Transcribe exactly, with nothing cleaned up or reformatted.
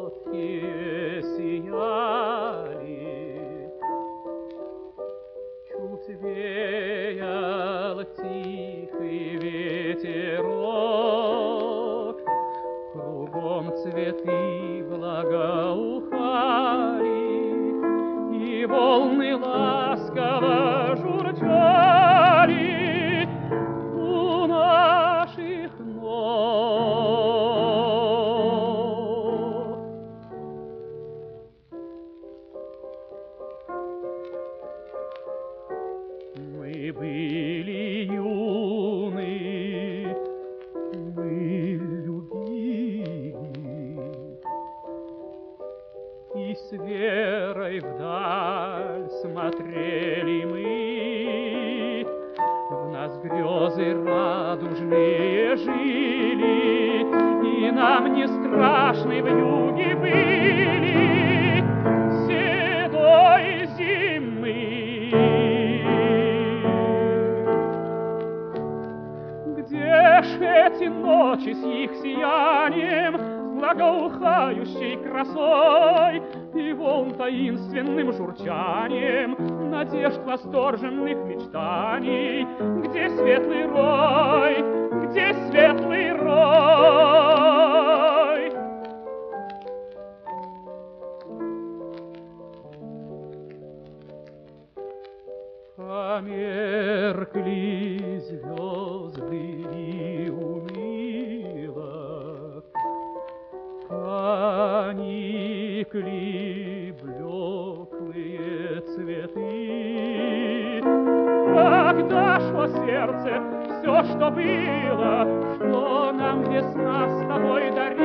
кроткие сияли. Чуть веял тихий ветерок, кругом цветы благоухали, и волны ласково журчали у наших ног. Мы были юны, мы любили, и с верой вдаль смотрели мы. В нас грезы радужные жили, и нам не страшны вьюги были седой зимы. Где ж эти ночи с их сиянием, благоухающей красой и волн таинственным журчанием надежд восторженных мечтаний? Где светлый рой, где светлый рой? Померкли звезды и уныло поникли блеклые цветы. Когда шло сердце все, что было, что нам весна с тобой дарила,